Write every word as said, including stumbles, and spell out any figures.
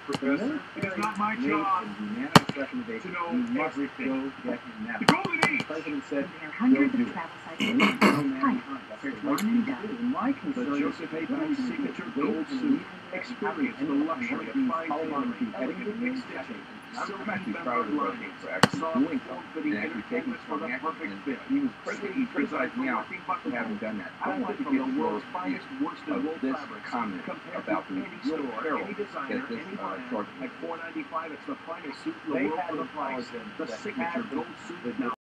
Professor. It is not my Made job a unanimous recommendation. to know You must everything. go get him now. The Golden The Age! president said, There are hundreds "Go of do travel it." sites. And leave no man Hi, behind. That's the here's right one thing and to done. do. And my The concern is Joseph A. that Banks we signature wait gold and suit. leave Experience the any luxury of these fine Taliban tailoring, people elegant getting mix in stitching, I'm silky actually femmed proud of the lining, president for actually soft doing something form-fitting and actually taking entertainment for the strong action. perfect And fit. he was crit- he criticized me out for having done that. I I wanted went to from get the your world's view finest worsted of wool this fabrics, comment compared about to the any real store, peril any designer, that this any uh, brand. charge At four ninety-five, it's the finest suit in the They world had for the price. intelligence The that signature had gold suit the- now.